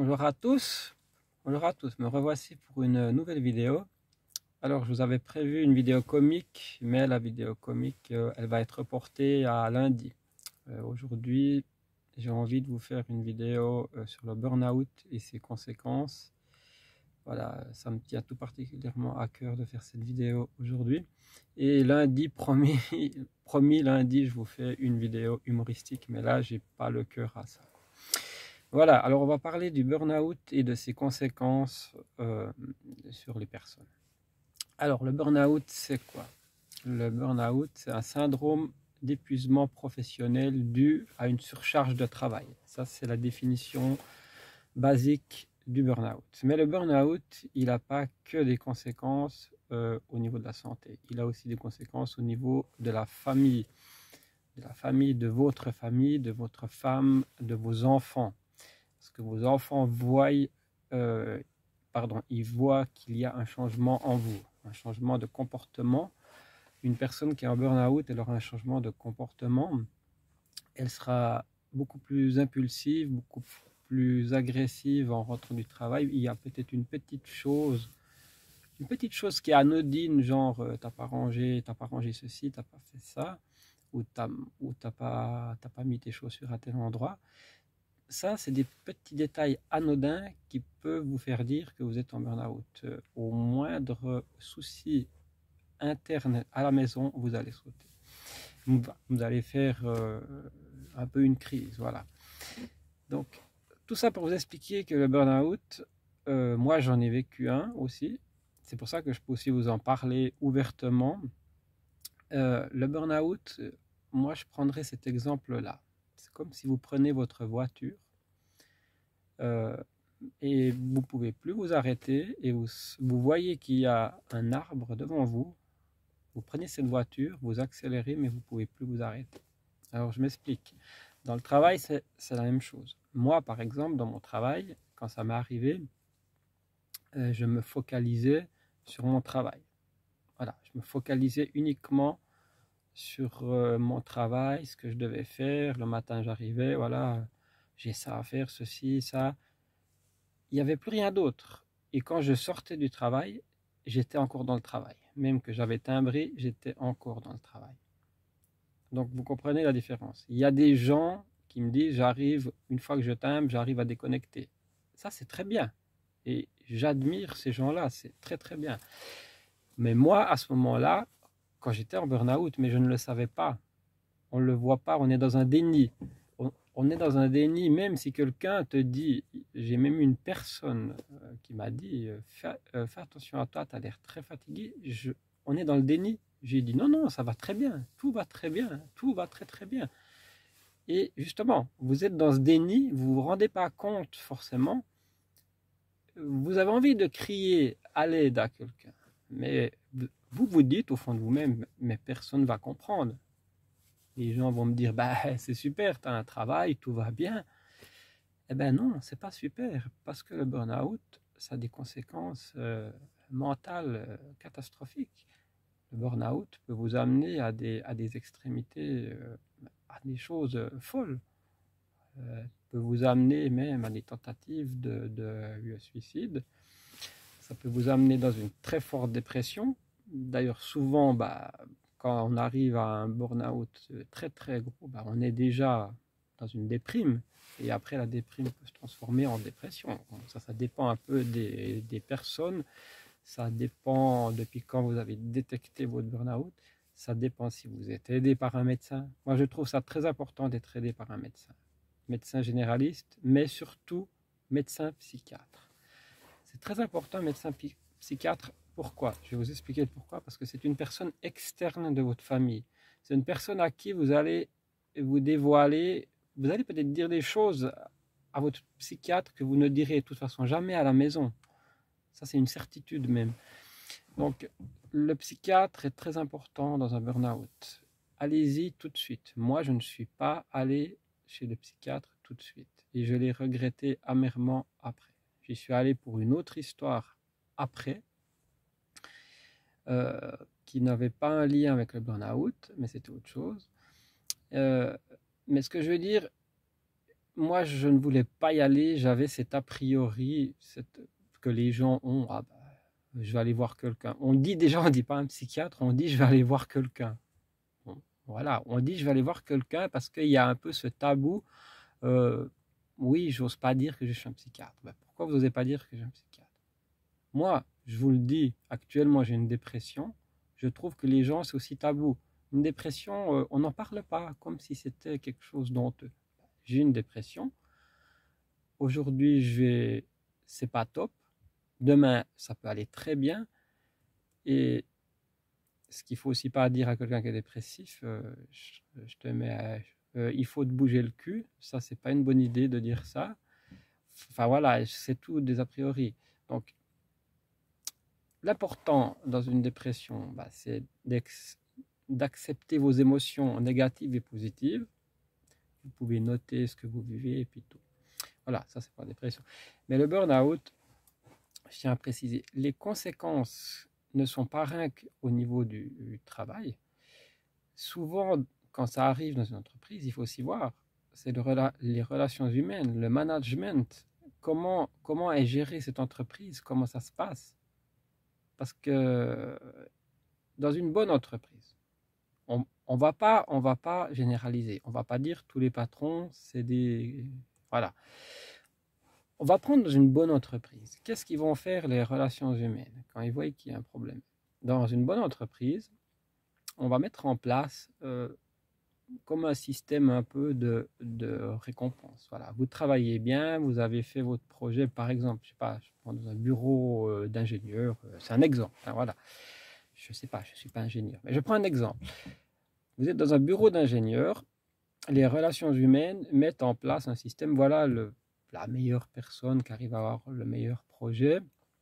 Bonjour à tous, me revoici pour une nouvelle vidéo. Alors je vous avais prévu une vidéo comique, mais la vidéo comique elle va être reportée à lundi. Aujourd'hui j'ai envie de vous faire une vidéo sur le burn-out et ses conséquences. Voilà, ça me tient tout particulièrement à cœur de faire cette vidéo aujourd'hui. Et lundi, promis, promis, lundi je vous fais une vidéo humoristique, mais là j'ai pas le cœur à ça. Voilà, alors on va parler du burn-out et de ses conséquences sur les personnes. Alors le burn-out, c'est quoi? Le burn-out, c'est un syndrome d'épuisement professionnel dû à une surcharge de travail. Ça, c'est la définition basique du burn-out. Mais le burn-out, il n'a pas que des conséquences au niveau de la santé. Il a aussi des conséquences au niveau de la famille, de votre famille, de votre femme, de vos enfants. Parce que vos enfants ils voient qu'il y a un changement en vous, un changement de comportement. Une personne qui est en burn-out, elle aura un changement de comportement. Elle sera beaucoup plus impulsive, beaucoup plus agressive en rentrant du travail. Il y a peut-être une petite chose qui est anodine, genre t'as pas rangé ceci, t'as pas fait ça, ou t'as pas mis tes chaussures à tel endroit. Ça, c'est des petits détails anodins qui peuvent vous faire dire que vous êtes en burn-out. Au moindre souci interne à la maison, vous allez sauter. Vous allez faire un peu une crise, voilà. Donc, tout ça pour vous expliquer que le burn-out, moi j'en ai vécu un aussi. C'est pour ça que je peux aussi vous en parler ouvertement. Le burn-out, moi je prendrais cet exemple-là. C'est comme si vous prenez votre voiture et vous ne pouvez plus vous arrêter et vous voyez qu'il y a un arbre devant vous. Vous prenez cette voiture, vous accélérez, mais vous ne pouvez plus vous arrêter. Alors je m'explique. Dans le travail, c'est la même chose. Moi, par exemple, dans mon travail, quand ça m'est arrivé, je me focalisais sur mon travail. Voilà, je me focalisais uniquement sur mon travail, ce que je devais faire. Le matin, j'arrivais, voilà, j'ai ça à faire, ceci, ça. Il n'y avait plus rien d'autre. Et quand je sortais du travail, j'étais encore dans le travail. Même que j'avais timbré, j'étais encore dans le travail. Donc vous comprenez la différence. Il y a des gens qui me disent, une fois que je timbre, j'arrive à déconnecter. Ça, c'est très bien. Et j'admire ces gens-là, c'est très très bien. Mais moi, à ce moment-là, quand j'étais en burn-out, mais je ne le savais pas, on ne le voit pas, on est dans un déni. On est dans un déni, même si quelqu'un te dit, j'ai même une personne qui m'a dit, fais attention à toi, tu as l'air très fatigué. On est dans le déni. J'ai dit, non, non, ça va très bien, tout va très bien, tout va très très bien. Et justement, vous êtes dans ce déni, vous ne vous rendez pas compte forcément. Vous avez envie de crier à l'aide à quelqu'un, mais vous vous dites au fond de vous-même, mais personne ne va comprendre. Les gens vont me dire, bah, c'est super, tu as un travail, tout va bien. Eh bien non, c'est pas super, parce que le burn-out, ça a des conséquences mentales catastrophiques. Le burn-out peut vous amener à des extrémités, à des choses folles. Peut vous amener même à des tentatives de suicide. Ça peut vous amener dans une très forte dépression. D'ailleurs, souvent, quand on arrive à un burn-out très très gros, on est déjà dans une déprime. Et après, la déprime peut se transformer en dépression. Ça dépend un peu des personnes. Ça dépend depuis quand vous avez détecté votre burn-out. Ça dépend si vous êtes aidé par un médecin. Moi, je trouve ça très important d'être aidé par un médecin. Médecin généraliste, mais surtout médecin psychiatre. C'est très important, médecin psychiatre. Pourquoi? Je vais vous expliquer pourquoi. Parce que c'est une personne externe de votre famille. C'est une personne à qui vous allez vous dévoiler. Vous allez peut-être dire des choses à votre psychiatre que vous ne direz de toute façon jamais à la maison. Ça, c'est une certitude même. Donc, le psychiatre est très important dans un burn-out. Allez-y tout de suite. Moi, je ne suis pas allé chez le psychiatre tout de suite. Et je l'ai regretté amèrement après. J'y suis allé pour une autre histoire après, qui n'avait pas un lien avec le burn-out, mais c'était autre chose. Mais ce que je veux dire, moi, je ne voulais pas y aller. J'avais cet a priori que les gens ont. Ah bah, je vais aller voir quelqu'un. On dit déjà, on dit pas un psychiatre, on dit je vais aller voir quelqu'un. Bon, voilà, on dit je vais aller voir quelqu'un parce qu'il y a un peu ce tabou. euh, oui, j'ose pas dire que je suis un psychiatre. Ben, pourquoi vous n'osez pas dire que j'ai un psychiatre? Moi, je vous le dis, actuellement j'ai une dépression. Je trouve que les gens, c'est aussi tabou. Une dépression, on n'en parle pas comme si c'était quelque chose d'honteux. J'ai une dépression. Aujourd'hui, c'est pas top. Demain, ça peut aller très bien. Et ce qu'il faut aussi pas dire à quelqu'un qui est dépressif, je te mets, il faut te bouger le cul. Ça, c'est pas une bonne idée de dire ça. Enfin voilà, c'est tout des a priori. Donc, l'important dans une dépression, bah, c'est d'accepter vos émotions négatives et positives. Vous pouvez noter ce que vous vivez et puis tout. Voilà, ça c'est pas la dépression. Mais le burn-out, je tiens à préciser, les conséquences ne sont pas rien qu'au niveau du travail. Souvent, quand ça arrive dans une entreprise, il faut aussi voir, c'est les relations humaines, le management, comment est gérée cette entreprise, comment ça se passe. Parce que dans une bonne entreprise, on va pas généraliser, on va pas dire tous les patrons, c'est des... Voilà. On va prendre dans une bonne entreprise. Qu'est-ce qu'ils vont faire les relations humaines quand ils voient qu'il y a un problème? Dans une bonne entreprise, on va mettre en place comme un système un peu de récompense. Voilà, vous travaillez bien, vous avez fait votre projet, par exemple, je sais pas, je prends dans un bureau d'ingénieur, c'est un exemple, hein, voilà. Je sais pas, je suis pas ingénieur, mais je prends un exemple. Vous êtes dans un bureau d'ingénieur, les relations humaines mettent en place un système, voilà la meilleure personne qui arrive à avoir le meilleur projet,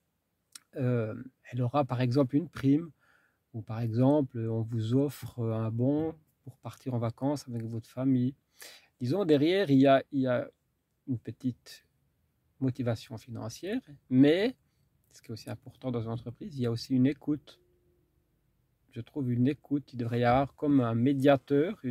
elle aura par exemple une prime, ou par exemple, on vous offre un bon pour partir en vacances avec votre famille. Disons, derrière, il y a une petite motivation financière, mais ce qui est aussi important dans une entreprise, il y a aussi une écoute. Je trouve une écoute, il devrait y avoir comme un médiateur,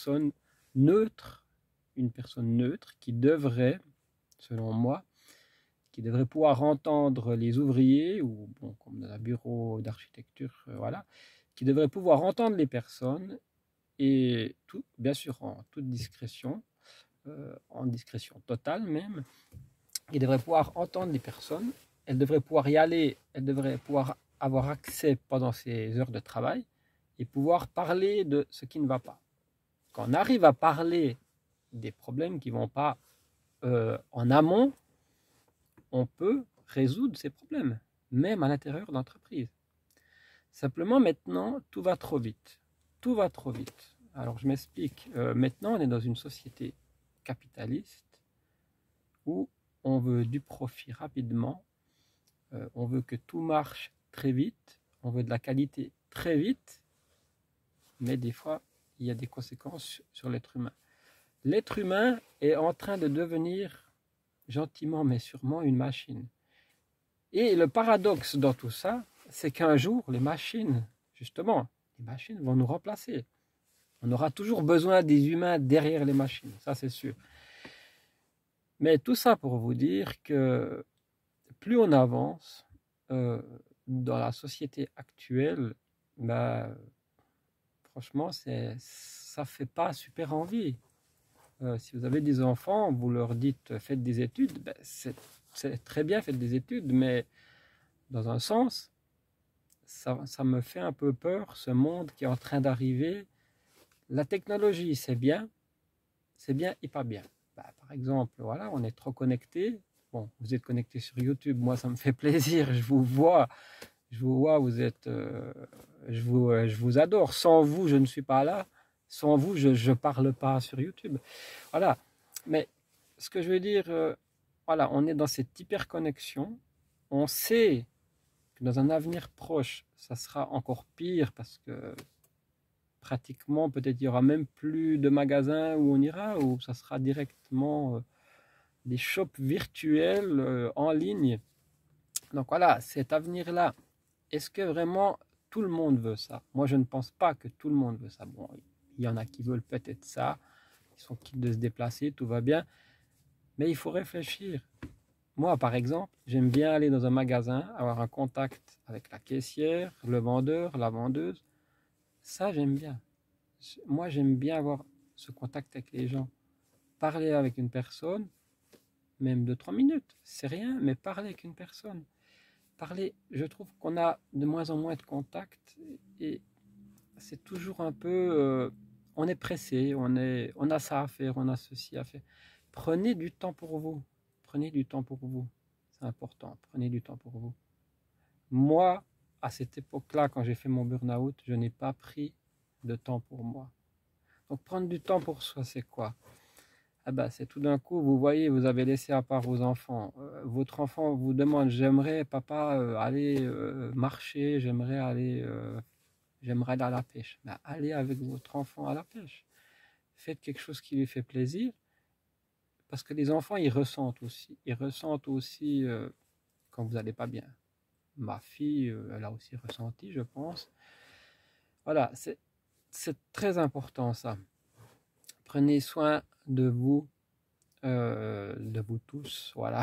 une personne neutre qui devrait, selon moi, qui devrait pouvoir entendre les ouvriers, ou bon, comme dans un bureau d'architecture, voilà, qui devrait pouvoir entendre les personnes et tout, bien sûr en toute discrétion, en discrétion totale même. Il devrait pouvoir entendre les personnes, elle devrait pouvoir y aller, elle devrait pouvoir avoir accès pendant ses heures de travail et pouvoir parler de ce qui ne va pas. Quand on arrive à parler des problèmes qui ne vont pas en amont, on peut résoudre ces problèmes, même à l'intérieur d'entreprise. Simplement maintenant, tout va trop vite. Tout va trop vite. Alors je m'explique. Maintenant, on est dans une société capitaliste où on veut du profit rapidement, on veut que tout marche très vite, on veut de la qualité très vite, mais des fois, il y a des conséquences sur l'être humain. L'être humain est en train de devenir, gentiment mais sûrement, une machine. Et le paradoxe dans tout ça, c'est qu'un jour, les machines vont nous remplacer. On aura toujours besoin des humains derrière les machines, ça c'est sûr. Mais tout ça pour vous dire que plus on avance dans la société actuelle, bah, franchement, ça ne fait pas super envie. Si vous avez des enfants, vous leur dites faites des études, ben, c'est très bien, faites des études, mais dans un sens, ça me fait un peu peur, ce monde qui est en train d'arriver. La technologie, c'est bien et pas bien. Bah, par exemple, voilà, on est trop connecté. Bon, vous êtes connecté sur YouTube, moi ça me fait plaisir, je vous vois, vous êtes, je vous adore. Sans vous, je ne suis pas là. Sans vous, je ne parle pas sur YouTube. Voilà. Mais ce que je veux dire, voilà, on est dans cette hyperconnexion. On sait que dans un avenir proche, ça sera encore pire parce que pratiquement, peut-être il y aura même plus de magasins où on ira, ou ça sera directement des shops virtuels en ligne. Donc voilà, cet avenir-là, est-ce que vraiment tout le monde veut ça? Moi, je ne pense pas que tout le monde veut ça. Bon, il y en a qui veulent peut-être ça, qui sont quittes de se déplacer, tout va bien. Mais il faut réfléchir. Moi, par exemple, j'aime bien aller dans un magasin, avoir un contact avec la caissière, le vendeur, la vendeuse. Ça, j'aime bien. Moi, j'aime bien avoir ce contact avec les gens. Parler avec une personne, même 2-3 minutes, c'est rien, mais parler avec une personne. Parler, je trouve qu'on a de moins en moins de contact et c'est toujours un peu, on est pressé, on a ça à faire, on a ceci à faire. Prenez du temps pour vous. Prenez du temps pour vous. C'est important. Prenez du temps pour vous. Moi, à cette époque-là, quand j'ai fait mon burn-out, je n'ai pas pris de temps pour moi. Donc, prendre du temps pour soi, c'est quoi? Ah ben, c'est tout d'un coup, vous voyez, vous avez laissé à part vos enfants. Votre enfant vous demande, j'aimerais, papa, aller marcher, j'aimerais aller à la pêche. Ben, allez avec votre enfant à la pêche. Faites quelque chose qui lui fait plaisir, parce que les enfants, ils ressentent aussi. Ils ressentent aussi quand vous n'allez pas bien. Ma fille, elle a aussi ressenti, je pense. Voilà, c'est très important ça. Prenez soin de vous tous, voilà.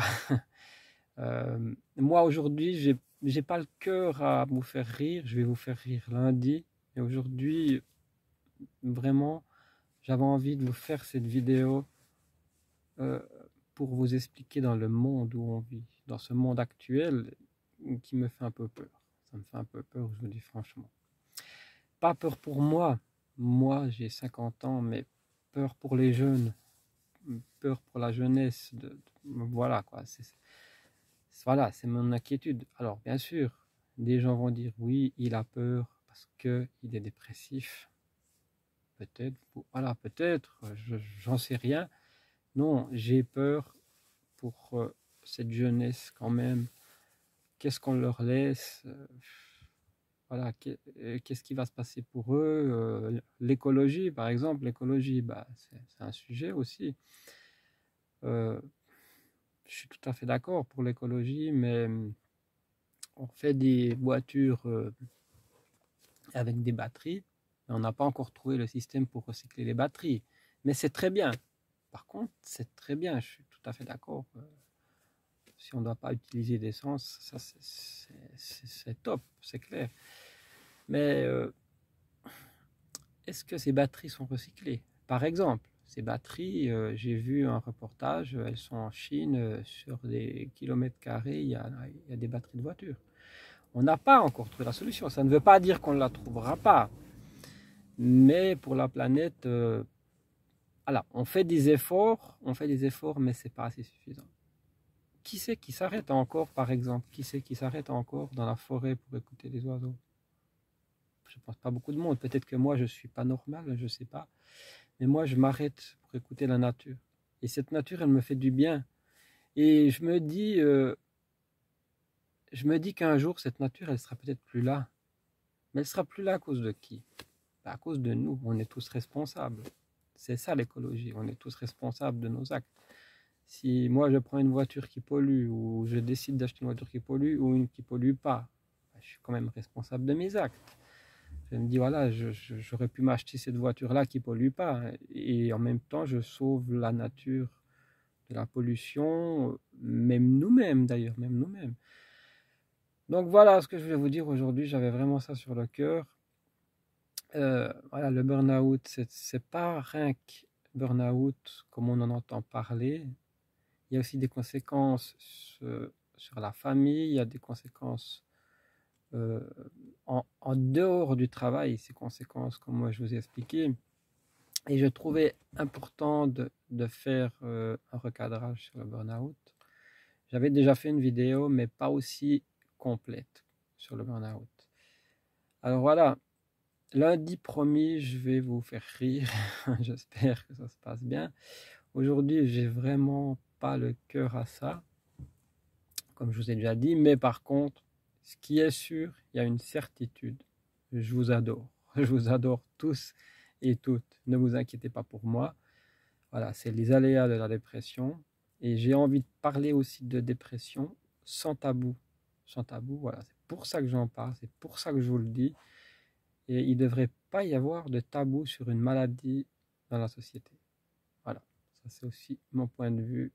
Moi aujourd'hui, j'ai pas le cœur à vous faire rire. Je vais vous faire rire lundi. Et aujourd'hui, vraiment, j'avais envie de vous faire cette vidéo euh, pour vous expliquer dans le monde où on vit, dans ce monde actuel qui me fait un peu peur. Ça me fait un peu peur, je vous dis franchement. Pas peur pour moi. Moi, j'ai 50 ans, mais peur pour les jeunes, peur pour la jeunesse. Voilà quoi. Voilà, c'est mon inquiétude. Alors, bien sûr, des gens vont dire oui, il a peur parce qu'il est dépressif. Peut-être, voilà, peut-être, j'en sais rien. Non, j'ai peur pour cette jeunesse quand même. Qu'est-ce qu'on leur laisse? Voilà, qu'est-ce qui va se passer pour eux? L'écologie, par exemple, l'écologie, bah, c'est un sujet aussi. Euh, je suis tout à fait d'accord pour l'écologie, mais on fait des voitures avec des batteries, mais on n'a pas encore trouvé le système pour recycler les batteries. Mais c'est très bien. Par contre, c'est très bien, je suis tout à fait d'accord. Si on ne doit pas utiliser d'essence, ça c'est top, c'est clair. Mais est-ce que ces batteries sont recyclées? Par exemple, ces batteries, j'ai vu un reportage, elles sont en Chine, sur des kilomètres carrés, il y a des batteries de voitures. On n'a pas encore trouvé la solution. Ça ne veut pas dire qu'on ne la trouvera pas. Mais pour la planète, voilà, on fait des efforts, mais ce n'est pas assez suffisant. Qui c'est qui s'arrête encore, par exemple? Qui c'est qui s'arrête encore dans la forêt pour écouter les oiseaux? Je ne pense pas beaucoup de monde. Peut-être que moi, je ne suis pas normal, je ne sais pas. Mais moi, je m'arrête pour écouter la nature. Et cette nature, elle me fait du bien. Et je me dis qu'un jour, cette nature, elle sera peut-être plus là. Mais elle sera plus là à cause de qui? À cause de nous. On est tous responsables. C'est ça l'écologie. On est tous responsables de nos actes. Si moi, je prends une voiture qui pollue, ou je décide d'acheter une voiture qui pollue, ou une qui pollue pas, je suis quand même responsable de mes actes. Je me dis, voilà, j'aurais pu m'acheter cette voiture-là qui ne pollue pas. Et en même temps, je sauve la nature de la pollution, même nous-mêmes d'ailleurs, même nous-mêmes. Donc voilà ce que je voulais vous dire aujourd'hui. J'avais vraiment ça sur le cœur. Voilà, le burn-out, c'est pas rien que burn-out comme on en entend parler. Il y a aussi des conséquences sur la famille, il y a des conséquences euh, en dehors du travail, ces conséquences, comme moi je vous ai expliqué. Et je trouvais important de faire un recadrage sur le burn-out. J'avais déjà fait une vidéo, mais pas aussi complète sur le burn-out. Alors voilà, lundi promis, je vais vous faire rire. J'espère que ça se passe bien. Aujourd'hui, j'ai vraiment pas le cœur à ça, comme je vous ai déjà dit, mais par contre, ce qui est sûr, il y a une certitude. Je vous adore. Je vous adore tous et toutes. Ne vous inquiétez pas pour moi. Voilà, c'est les aléas de la dépression. Et j'ai envie de parler aussi de dépression sans tabou. Sans tabou, voilà. C'est pour ça que j'en parle, c'est pour ça que je vous le dis. Et il ne devrait pas y avoir de tabou sur une maladie dans la société. Voilà, ça c'est aussi mon point de vue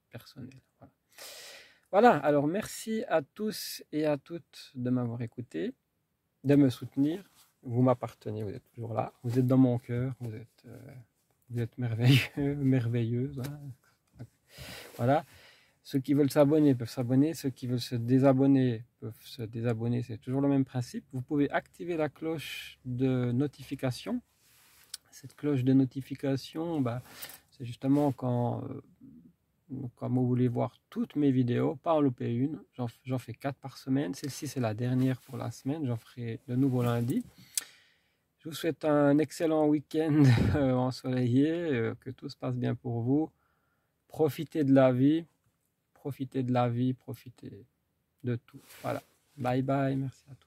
personnel. Voilà. Voilà, alors merci à tous et à toutes de m'avoir écouté, de me soutenir. Vous m'appartenez, vous êtes toujours là, vous êtes dans mon cœur, vous êtes merveilleux, merveilleuse. Hein. Voilà. Ceux qui veulent s'abonner peuvent s'abonner, ceux qui veulent se désabonner peuvent se désabonner, c'est toujours le même principe. Vous pouvez activer la cloche de notification. Cette cloche de notification, c'est justement quand vous voulez voir toutes mes vidéos, pas en louper une. J'en fais 4 par semaine. Celle-ci, c'est la dernière pour la semaine. J'en ferai de nouveau lundi. Je vous souhaite un excellent week-end ensoleillé, que tout se passe bien pour vous. Profitez de la vie, profitez de tout. Voilà. Bye bye, merci à tous.